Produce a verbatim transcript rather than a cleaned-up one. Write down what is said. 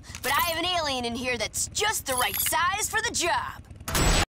but I have an alien in here that's just the right size for the job.